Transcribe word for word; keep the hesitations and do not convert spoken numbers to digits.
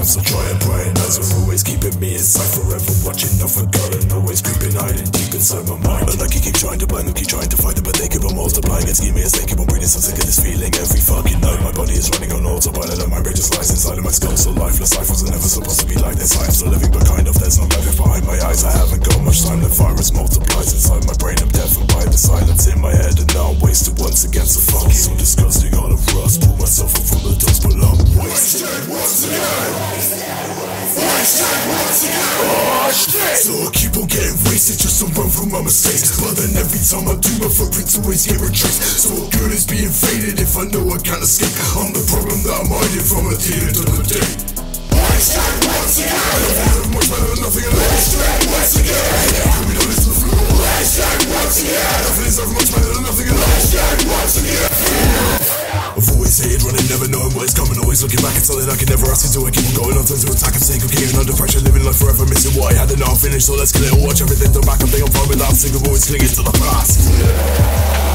So try and pry and eyes are always keeping me inside. Forever watching, not forgotten, always creeping, hiding deep inside my mind. And I can keep trying to blind them, keep trying to fight them, but they keep on multiplying. It's scheming as they keep on breathing, so sick of this feeling every fucking night. My body is running on autopilot and my brain just lies inside of my skull. So lifeless, life wasn't ever supposed to be like this. I am still living, but kind of, there's no life behind my eyes. I haven't got much time, the virus multiplies inside my brain. I'm deafened by the silence in my head, and now I'm wasted once again. So fuck it, so disgusting, all of rust. Pull myself up from the dust, but I'm wasted once again. Wasted once again. Oh shit. So I keep on getting wasted just to run from my mistakes, but then every time I do, my footprints always get retraced. So what good is being faded if I know I can't escape? I'm the problem that I'm hiding from at the end of the day. Wasted once again. I don't have much better than nothing, and wasted once again. We don't listen to the flu. Wasted once again. Nothing is ever much better than nothing, and wasted once again. I've always hated running, never knowing what is coming. Always looking back at something I can never ask until I keep on going on. Time to attack and saying I'm keeping under pressure, living life forever, missing what I had and now I'm finished. So let's kill it or watch everything done back. I'm thinking I'm fine without single, always clinging to the past.